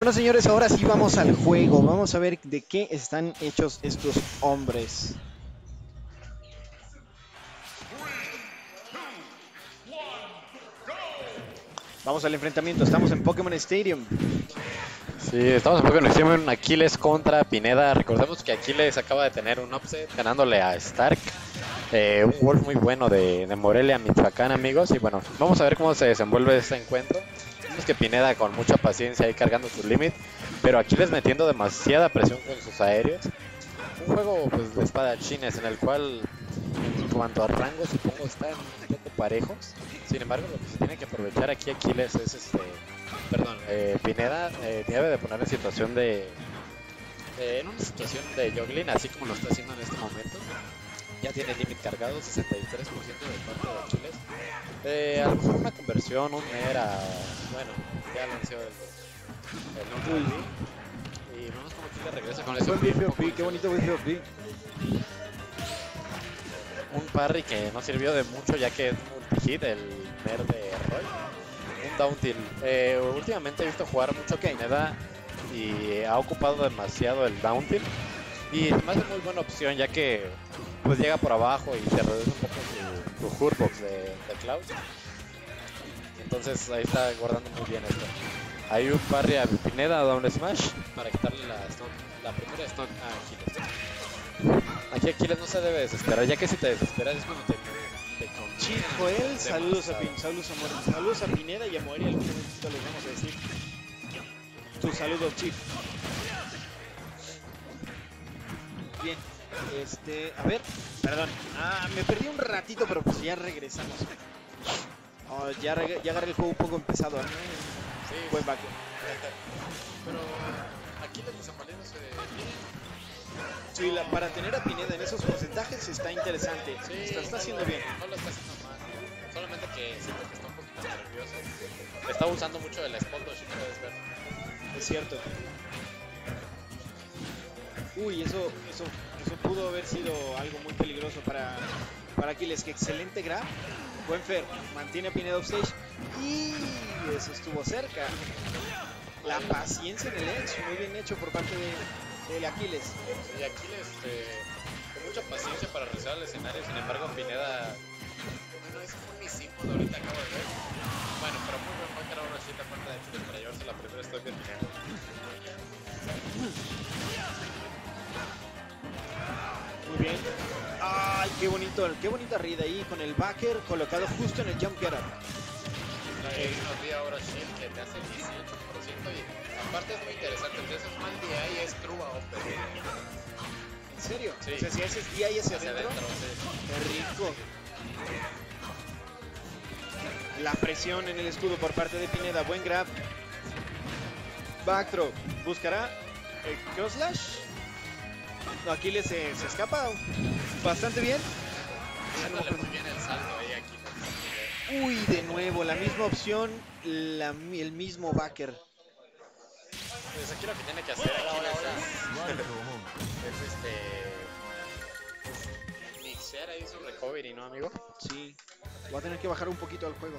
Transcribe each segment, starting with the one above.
Bueno, señores, ahora sí vamos al juego. Vamos a ver de qué están hechos estos hombres. Vamos al enfrentamiento. Estamos en Pokémon Stadium. Sí, estamos un poco en extremo Aquiles contra Pineda. Recordemos que Aquiles acaba de tener un upset ganándole a Stark. Un Wolf muy bueno de Morelia, Michoacán, amigos. Y bueno, vamos a ver cómo se desenvuelve este encuentro. Vemos que Pineda con mucha paciencia ahí cargando su límite, pero Aquiles metiendo demasiada presión con sus aéreos. Un juego pues, de espadachines en el cual, en cuanto a rango, supongo están un poco parejos. Sin embargo, lo que se tiene que aprovechar aquí Aquiles es Pineda debe de poner en situación en una situación de juggling, así como lo está haciendo en este momento. Ya tiene el límite cargado, 63% de parte de Aquiles. A lo mejor una conversión, un Nera, bueno, ya lanzó el Neutral B. Y vemos como Aquiles regresa con ese Buen BFOP, qué bonito BFOP. un parry que no sirvió de mucho ya que es multi-hit el Ner de Roy. Un down tilt. Últimamente he visto jugar mucho Pineda y ha ocupado demasiado el down tilt. Y me hace muy buena opción ya que pues llega por abajo y se reduce un poco su hurtbox de Cloud. Entonces ahí está guardando muy bien esto. Hay un parry a Pineda, down smash para quitarle la primera stock a Aquiles. Aquí Aquiles no se debe desesperar, ya que si te desesperas es cuando te Chief Joel, saludos a saludos a Pineda y a Morelia, algún momentito les vamos a decir. Tu saludo, Chief. Bien, a ver, perdón, me perdí un ratito, pero pues ya regresamos. Oh, ya agarré el juego un poco empezado, ¿no? Sí, Buen back. pero Aquiles desapareciéndose bien. Sí, para tener a Pineda en esos porcentajes está interesante. Sí, Está haciendo bien. No lo está haciendo mal. Solamente que siento que está un poquito nervioso. Está usando mucho el spot dodge, puedes ver. Es cierto. Uy, eso pudo haber sido algo muy peligroso para Aquiles. Que excelente grab. Buen Fer, mantiene a Pineda offstage. Y eso estuvo cerca. La paciencia en el edge, muy bien hecho por parte de Aquiles. Y Aquiles con mucha paciencia para realizar el escenario. Sin embargo, Pineda. Bueno, ese fue mi símbolo ahorita acabo de ver. Bueno, pero muy buen backer ahora sí de parte de Aquiles para llevarse la primera stock de Pineda. Muy bien. Ay, qué bonita rida ahí con el backer colocado justo en el jump getter. Nos vi ahora Shield que te hace 18% y aparte es muy interesante. Te haces mal DI y es true a open. ¿En serio? Sí. O sea, si haces DI hacia adentro, sí. qué rico. La presión en el escudo por parte de Pineda. Buen grab. Backthrow. Buscará el cross slash. No, Aquiles se escapa bastante bien. Dándole muy bien el salto ahí aquí. Uy, de nuevo, la misma opción, el mismo backer. Pues aquí lo que tiene que hacer Aquiles es mixear ahí su recovery, ¿no, amigo? Sí, voy a tener que bajar un poquito al juego.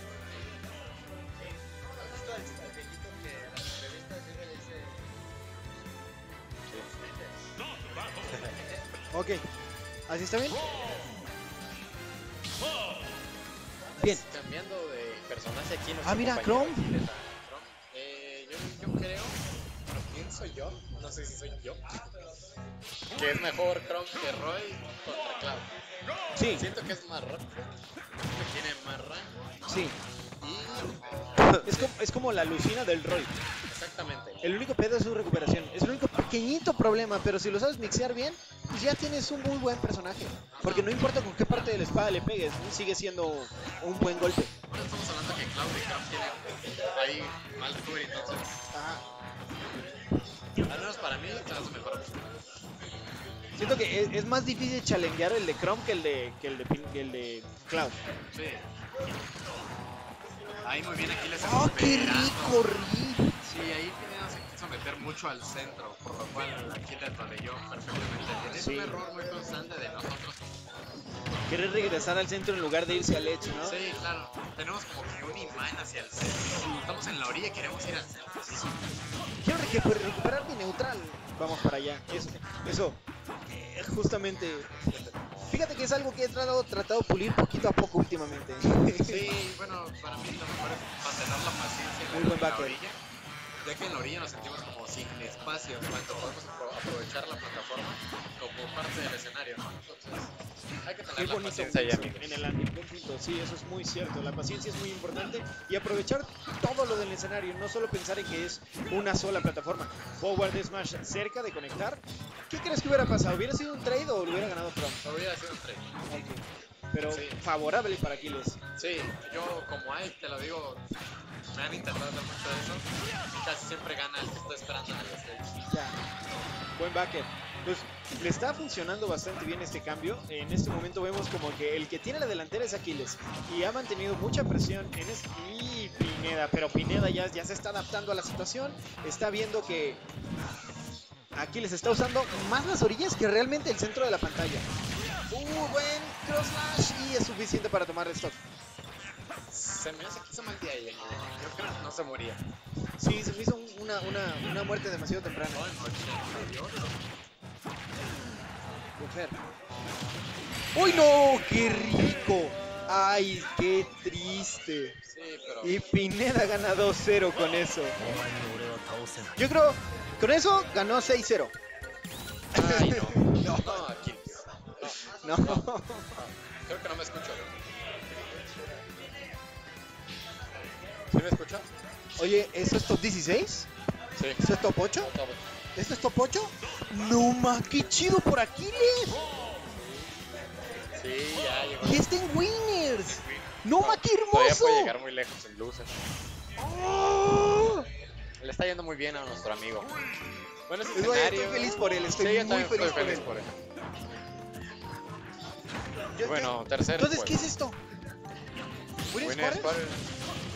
Ok, ¿así está bien? Bien. Cambiando de personaje aquí. Mira, Chrome. Yo creo, lo pienso yo, no sé si soy yo, que es mejor Chrome que Roy contra Cloud. Sí. Siento que es más rápido, que tiene más rango. Sí. Y Es como la Lucina del Roy. exactamente. El único pedo es su recuperación. Es el único pequeñito problema, pero si lo sabes mixear bien, pues ya tienes un muy buen personaje. Porque no importa con qué parte de la espada le pegues, sigue siendo un buen golpe. Ahora estamos hablando que Cloud y Chrome tienen ahí mal recovery, entonces, al menos para mí, se hace mejor opción. Siento que es más difícil challengear el de Chrome que el de Cloud. Sí. Ahí muy bien aquí les ¡Oh, qué rico, Rick! Sí, ahí Pineda se quiso meter mucho al centro, por lo cual aquí le atolelló perfectamente bien. Es Sí. un error muy constante de nosotros. Querer regresar al centro en lugar de irse al edge, ¿no? Sí, claro. Tenemos como que un imán hacia el centro. Estamos en la orilla y queremos ir al centro. Sí. que por recuperar mi neutral. Vamos para allá. Eso. Justamente. Fíjate que es algo que he tratado de pulir poquito a poco últimamente. Sí, bueno, para mí lo mejor es mantener la paciencia Muy buen en la backer. orilla, ya que en la orilla nos sentimos como sin espacio, cuando podemos aprovechar la plataforma como parte del escenario, ¿no? Entonces, hay que Qué tener la bonito paciencia ahí, eso amigos. en el landing. Buen punto. Sí, eso es muy cierto. La paciencia es muy importante y aprovechar todo lo del escenario. No solo pensar en que es una sola plataforma. Forward Smash cerca de conectar. ¿Qué crees que hubiera pasado? ¿Hubiera sido un trade o lo hubiera ganado Trump? Lo hubiera sido un trade. Pero Sí. favorable para Aquiles. Sí, yo como Ike, te lo digo, me han intentado hacer mucho de eso y casi siempre gana el que estoy esperando en el stage. Ya. Buen backer. Pues le está funcionando bastante bien este cambio. En este momento vemos como que el que tiene la delantera es Aquiles y ha mantenido mucha presión en y Pineda, pero Pineda ya se está adaptando a la situación. Está viendo que Aquiles está usando más las orillas que realmente el centro de la pantalla. Buen cross slash y es suficiente para tomar el stock. Se me hace que hizo mal día ayer. Yo creo que no se moría. Sí, se me hizo una muerte demasiado temprana. No, en 88. Fer. ¡Uy, no! ¡Qué rico! ¡Ay, qué triste! Sí, pero... Y Pineda gana 2-0 con eso. Yo creo, con eso ganó 6-0. Ay, no. No. No, aquí. No. Creo que no me escucho. ¿Sí me escucha? Oye, ¿eso es top 16? Sí. ¿Eso es top 8? ¿Esto es top 8? ¡No, ma! ¡Qué chido por Aquiles! Sí, ya llegó. ¡Y está en Winners! ¡No, ma! ¡Qué Todavía hermoso! puede llegar muy lejos en luces. ¡Oh! Le está yendo muy bien a nuestro amigo. Bueno, ese Estoy escenario... feliz por él, estoy Sí, yo muy también feliz estoy por feliz él. por él. Yo- Bueno, tercer Entonces, juego. ¿qué es esto? ¿Winners Winners Quarters? Quarters.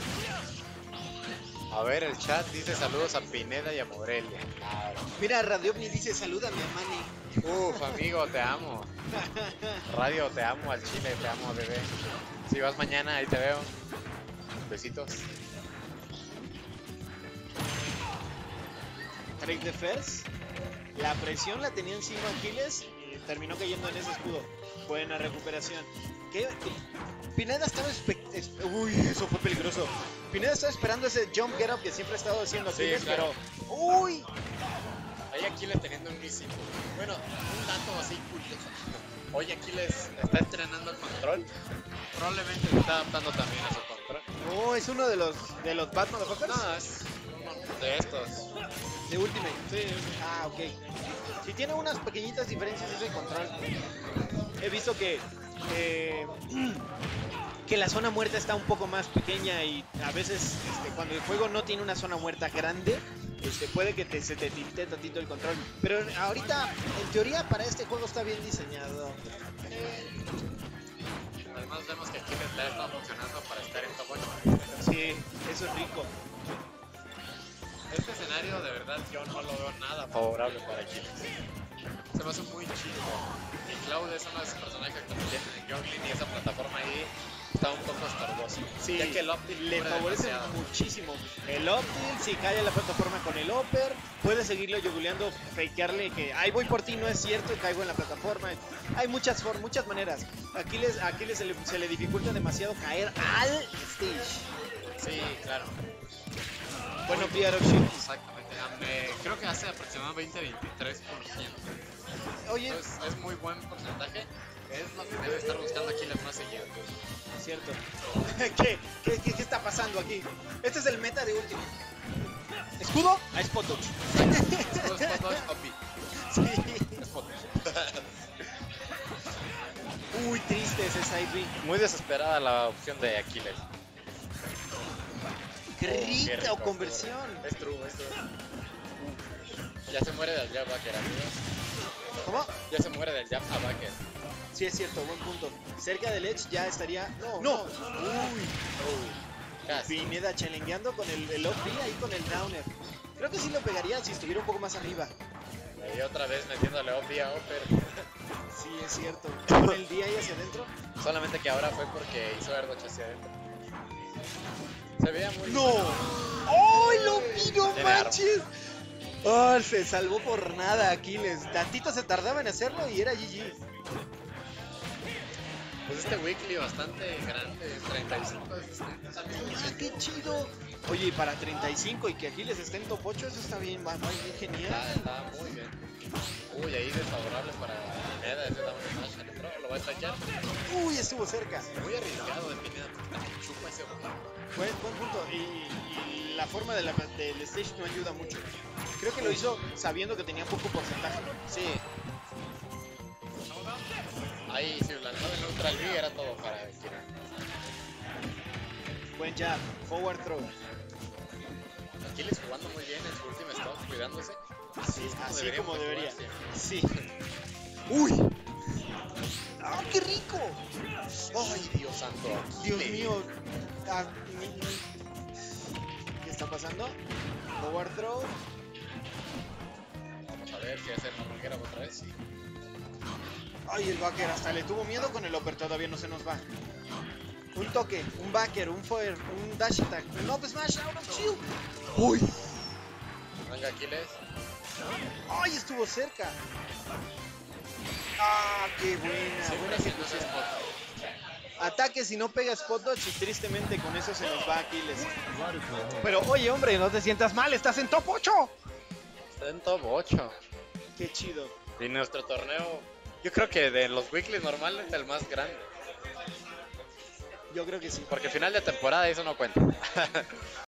A ver, el chat dice saludos a Pineda y a Morelia. Claro. Mira, Radio OVNI dice salúdame a Manny. Uf, amigo, te amo. Radio, te amo al chile, te amo, bebé. Si vas mañana, ahí te veo. Besitos. Break the first. La presión la tenía encima Aquiles y terminó cayendo en ese escudo. Buena recuperación. Pineda estaba uy, eso fue peligroso. Pineda estaba esperando ese jump get up que siempre ha estado haciendo Sí, Aquiles, claro. pero uy, Ahí Aquiles teniendo un easy. Bueno, un dato así curioso. Hoy Aquiles está entrenando el control. Probablemente se está adaptando también a su control. no, es uno de los Batman Motherfuckers No, es uno de estos. de Ultimate. Sí, Ah, ok. Si tiene unas pequeñitas diferencias ese control. He visto que la zona muerta está un poco más pequeña y a veces cuando el juego no tiene una zona muerta grande, puede que se te tilte tantito el control. Pero ahorita, en teoría, para este juego está bien diseñado. además vemos que Aquiles le está funcionando para estar en top 8. Sí, eso es rico. Este escenario de verdad yo no lo veo nada favorable para Aquiles. Se me hace muy chido. Y Cloud es uno de esos personajes que tienen en Junglin y esa plataforma ahí está un poco estorboso. Sí, Ya que el Optic le cubre favorece demasiado. muchísimo. El Optil, si cae a la plataforma con el Upper, puede seguirlo yoguleando, fakearle que ay voy por ti, no es cierto, y caigo en la plataforma. Hay muchas maneras. Aquiles se le dificulta demasiado caer al stage. Sí, claro. Bueno, PR Shield. Exactamente. Creo que hace aproximadamente 23%. Oye, Entonces, es muy buen porcentaje. Es lo que debe estar buscando Aquiles más seguido. es cierto. ¿Qué está pasando aquí? Este es el meta de último. ¿Escudo? A Spot Dodge. Spot Dodge, OP. Sí. Spot. Uy, triste ese side B. Muy desesperada la opción de Aquiles. Qué rica rico, conversión. Es true, es true. Ya se muere del jab backer, amigos. ¿Cómo? Ya se muere del jab a backer. Sí, es cierto, buen punto. Cerca del Edge ya estaría. No. Uy. Casi. Pineda chalengueando con el up B ahí con el downer. Creo que sí lo pegaría si estuviera un poco más arriba. Y otra vez metiéndole OP a Upper. Sí, es cierto. Con el D ahí hacia adentro. Solamente que ahora fue porque hizo Airdoch hacia adentro. Se veía muy... ¡No! ¡Ay, lo vi, no Tiene manches! Oh, se salvó por nada Aquiles. Tantito se tardaba en hacerlo y era GG. Pues este weekly bastante grande, 35 asistentes, amigos. ¡Qué chido! Oye, y para 35 y que Aquiles esté en top 8, eso está bien, bien genial. Está muy bien. Uy, ahí desfavorable para Pineda, ese down smash. El pro lo va a estallar. Uy, estuvo cerca. Muy arriesgado de Pineda, porque también chupa ese juego. Buen punto. Y la forma del stage no ayuda mucho. Creo que lo hizo sabiendo que tenía poco porcentaje. Sí. Ahí si lanzaba el neutral B era todo para Kira. Buen jab. Forward throw. Aquiles jugando muy bien en su último stop, cuidándose. Sí, así como debería. Jugar, Sí. ¡Uy! ¡Ah, qué rico! ¡Ay, Dios santo! Dios mío. Ah, ¿qué está pasando? Forward throw. Vamos a ver si hace la manguera otra vez. Sí. Ay, el backer hasta le tuvo miedo con el upper, todavía no se nos va. Un toque, un backer, un forward, un dash attack, un up smash, out of shield. ¡Uy! Venga, Aquiles. ¡Ay, estuvo cerca! ¡Ah, qué buena! Siempre Buena haciendo ese ejecución. spot. Ataque si no pega spot dodge y tristemente con eso se nos va Aquiles. Pero oye, hombre, no te sientas mal, estás en top 8. Está en top 8. Qué chido. Y nuestro torneo, yo creo que de los weeklies normales es el más grande. Yo creo que sí. Porque final de temporada eso no cuenta.